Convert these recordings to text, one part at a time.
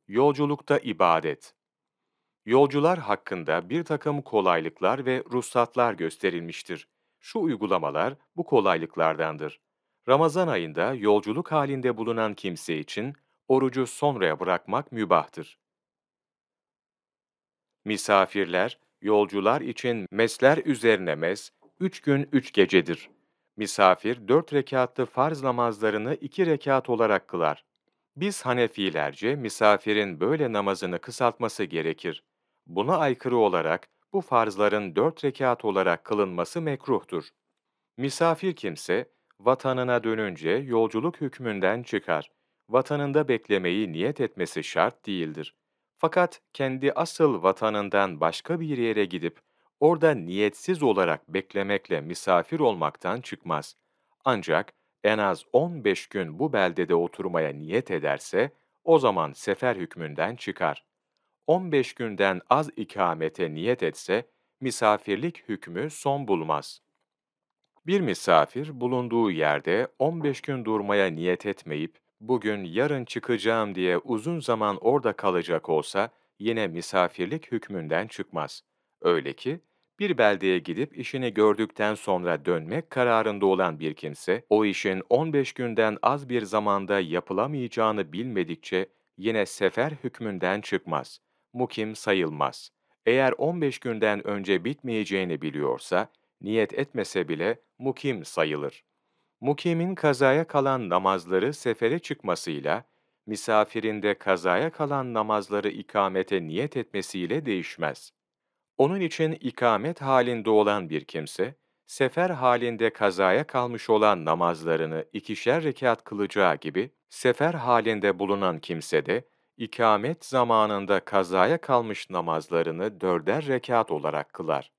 Yolculukta ibadet. Yolcular hakkında bir takım kolaylıklar ve ruhsatlar gösterilmiştir. Şu uygulamalar bu kolaylıklardandır. Ramazan ayında yolculuk halinde bulunan kimse için orucu sonraya bırakmak mübahtır. Misafirler, yolcular için mesler üzerine mes, 3 gün 3 gecedir. Misafir 4 rekatlı farz namazlarını 2 rekat olarak kılar. Biz Hanefilerce misafirin böyle namazını kısaltması gerekir. Buna aykırı olarak bu farzların 4 rekat olarak kılınması mekruhtur. Misafir kimse, vatanına dönünce yolculuk hükmünden çıkar. Vatanında beklemeyi niyet etmesi şart değildir. Fakat kendi asıl vatanından başka bir yere gidip, orada niyetsiz olarak beklemekle misafir olmaktan çıkmaz. Ancak en az 15 gün bu beldede oturmaya niyet ederse, o zaman sefer hükmünden çıkar. 15 günden az ikamete niyet etse, misafirlik hükmü son bulmaz. Bir misafir bulunduğu yerde 15 gün durmaya niyet etmeyip, bugün yarın çıkacağım diye uzun zaman orada kalacak olsa, yine misafirlik hükmünden çıkmaz. Öyle ki, bir beldeye gidip işini gördükten sonra dönmek kararında olan bir kimse, o işin 15 günden az bir zamanda yapılamayacağını bilmedikçe, yine sefer hükmünden çıkmaz. Mukim sayılmaz. Eğer 15 günden önce bitmeyeceğini biliyorsa, niyet etmese bile mukim sayılır. Mukimin kazaya kalan namazları sefere çıkmasıyla, misafirin de kazaya kalan namazları ikamete niyet etmesiyle değişmez. Onun için ikamet halinde olan bir kimse, sefer halinde kazaya kalmış olan namazlarını 2'şer rekat kılacağı gibi, sefer halinde bulunan kimse de, ikamet zamanında kazaya kalmış namazlarını 4'er rekat olarak kılar.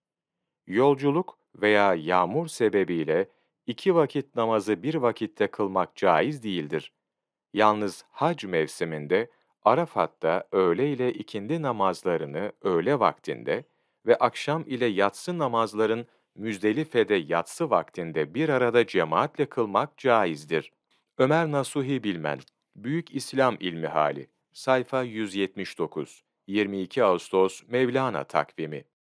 Yolculuk veya yağmur sebebiyle 2 vakit namazı bir vakitte kılmak caiz değildir. Yalnız hac mevsiminde Arafat'ta öğle ile ikindi namazlarını öğle vaktinde ve akşam ile yatsı namazların Müzdelife'de yatsı vaktinde bir arada cemaatle kılmak caizdir. Ömer Nasuhi Bilmen, Büyük İslam İlmihali, sayfa 179, 22 Ağustos Mevlana takvimi.